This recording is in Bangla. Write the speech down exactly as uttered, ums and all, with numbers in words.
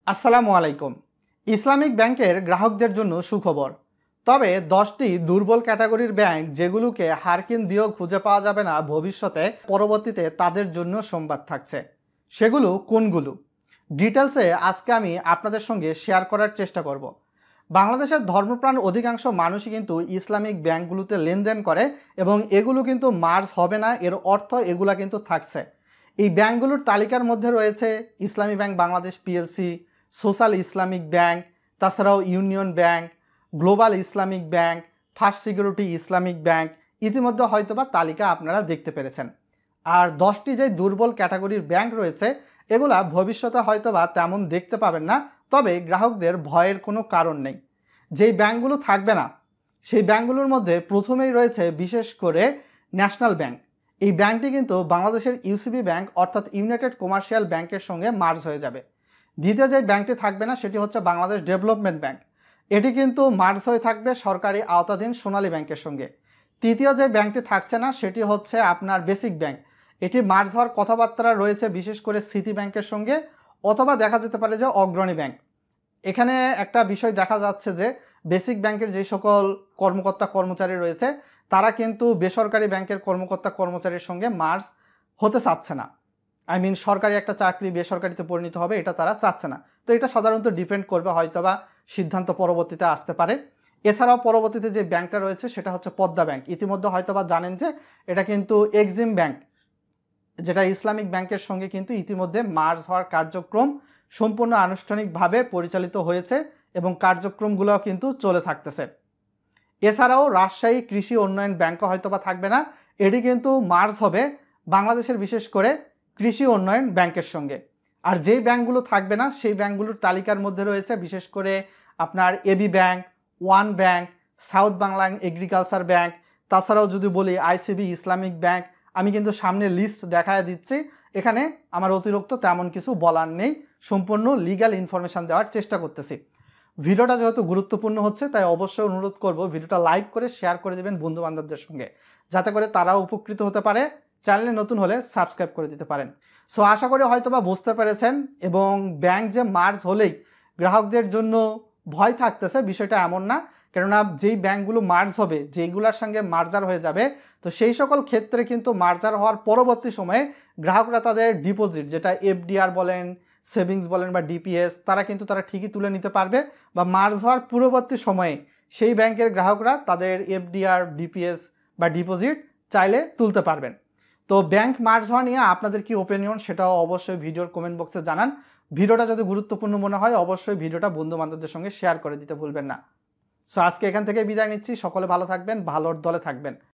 আসসালামু আলাইকুম। ইসলামিক ব্যাংকের গ্রাহকদের জন্য সুখবর। তবে দশটি দুর্বল ক্যাটাগরির ব্যাংক যেগুলোকে হারকিন দিয়েও খুঁজে পাওয়া যাবে না ভবিষ্যতে, পরবর্তীতে তাদের জন্য সংবাদ থাকছে। সেগুলো কোনগুলো ডিটেলসে আজকে আমি আপনাদের সঙ্গে শেয়ার করার চেষ্টা করব। বাংলাদেশের ধর্মপ্রাণ অধিকাংশ মানুষই কিন্তু ইসলামিক ব্যাংকগুলোতে লেনদেন করে এবং এগুলো কিন্তু মার্জ হবে না, এর অর্থ এগুলা কিন্তু থাকছে। এই ব্যাংকগুলোর তালিকার মধ্যে রয়েছে Islami bank Bangladesh PLC, social Islamic bank, তাছাড়াও union bank, global Islamic bank, first security Islamic bank. ইতিমধ্যে হয়তোবা তালিকা আপনারা দেখতে পেরেছেন। আর দশটি যে দুর্বল ক্যাটাগরির ব্যাংক রয়েছে এগুলা ভবিষ্যতে হয়তোবা তেমন দেখতে পাবেন না, তবে গ্রাহকদের ভয়ের কোনো কারণ নেই। যেই ব্যাংকগুলো থাকবে না সেই ব্যাংকগুলোর মধ্যে প্রথমেই রয়েছে বিশেষ করে ন্যাশনাল ব্যাংক। এই ব্যাংকটি কিন্তু বাংলাদেশের ইউসিবি ব্যাংক অর্থাৎ ইউনাইটেড কমার্শিয়াল ব্যাংকের সঙ্গে মার্জ হয়ে যাবে। দ্বিতীয় যে ব্যাংকটি থাকবে না সেটি হচ্ছে বাংলাদেশ ডেভেলপমেন্ট ব্যাংক। এটি কিন্তু মার্জ হয়ে থাকবে সরকারি আওতাধীন সোনালী ব্যাংকের সঙ্গে। তৃতীয় যে ব্যাংকটি থাকছে না সেটি হচ্ছে আপনার বেসিক ব্যাংক। এটি মার্জ হওয়ার কথাবার্তা রয়েছে বিশেষ করে সিটি ব্যাংকের সঙ্গে, অথবা দেখা যেতে পারে যে অগ্রণী ব্যাংক। এখানে একটা বিষয় দেখা যাচ্ছে যে বেসিক ব্যাংকের যে সকল কর্মকর্তা কর্মচারী রয়েছে তারা কিন্তু বেসরকারি ব্যাংকের কর্মকর্তা কর্মচারীর সঙ্গে মার্জ হতে চাচ্ছে না। আই মিন সরকারি একটা চাকরি বেসরকারিতে পরিণত হবে এটা তারা চাচ্ছে না। তো এটা সাধারণত ডিপেন্ড করবে, হয়তোবা সিদ্ধান্ত পরবর্তীতে আসতে পারে। এছাড়াও পরবর্তীতে যে ব্যাংকটা রয়েছে সেটা হচ্ছে পদ্মা ব্যাংক। ইতিমধ্যে হয়তোবা জানেন যে এটা কিন্তু এক্সিম ব্যাংক, যেটা ইসলামিক ব্যাংকের সঙ্গে কিন্তু ইতিমধ্যে মার্জ হওয়ার কার্যক্রম সম্পূর্ণ আনুষ্ঠানিকভাবে পরিচালিত হয়েছে এবং কার্যক্রমগুলোও কিন্তু চলে থাকতেছে। এছাড়াও রাজশাহী কৃষি উন্নয়ন ব্যাংকও হয়তোবা থাকবে না, এটি কিন্তু মার্জ হবে বাংলাদেশের বিশেষ করে কৃষি উন্নয়ন ব্যাংকের সঙ্গে। আর যেই ব্যাংকগুলো থাকবে না সেই ব্যাংকগুলোর তালিকার মধ্যে রয়েছে বিশেষ করে আপনার AB bank, one bank, south Bangla agriculture bank, তাছাড়াও যদি বলি আইসিবি ইসলামিক ব্যাংক। আমি কিন্তু সামনে লিস্ট দেখায় দিচ্ছি, এখানে আমার অতিরিক্ত তেমন কিছু বলার নেই, সম্পূর্ণ লিগ্যাল ইনফরমেশান দেওয়ার চেষ্টা করতেছি। ভিডিওটা যেহেতু গুরুত্বপূর্ণ হচ্ছে তাই অবশ্যই অনুরোধ করব ভিডিওটা লাইক করে শেয়ার করে দেবেন বন্ধুবান্ধবদের সঙ্গে, যাতে করে তারাও উপকৃত হতে পারে। চ্যানেলে নতুন হলে সাবস্ক্রাইব করে দিতে পারেন। সো আশা করি হয়তোবা বুঝতে পেরেছেন। এবং ব্যাংক যে মার্জ হলেই গ্রাহকদের জন্য ভয় থাকতেছে বিষয়টা এমন না, কেননা যেই ব্যাংকগুলো মার্জ হবে যেইগুলোর সঙ্গে মার্জার হয়ে যাবে তো সেই সকল ক্ষেত্রে কিন্তু মার্জার হওয়ার পরবর্তী সময়ে গ্রাহকরা তাদের ডিপোজিট, যেটা এফডিআর বলেন, সেভিংস বলেন বা ডিপিএস, তারা কিন্তু তারা ঠিকই তুলে নিতে পারবে। বা মার্জ হওয়ার পূর্ববর্তী সময়ে সেই ব্যাংকের গ্রাহকরা তাদের এফডিআর, ডিপিএস বা ডিপোজিট চাইলে তুলতে পারবেন। তো ব্যাংক মার্জ হওয়া নিয়ে আপনাদের কি ওপিনিয়ন সেটাও অবশ্যই ভিডিওর কমেন্ট বক্সে জানান। ভিডিওটা যদি গুরুত্বপূর্ণ মনে হয় অবশ্যই ভিডিওটা বন্ধু বান্ধবদের সঙ্গে শেয়ার করে দিতে ভুলবেন না। সো আজকে এখান থেকে বিদায় নিচ্ছি। সকলে ভালো থাকবেন, ভালোর দলে থাকবেন।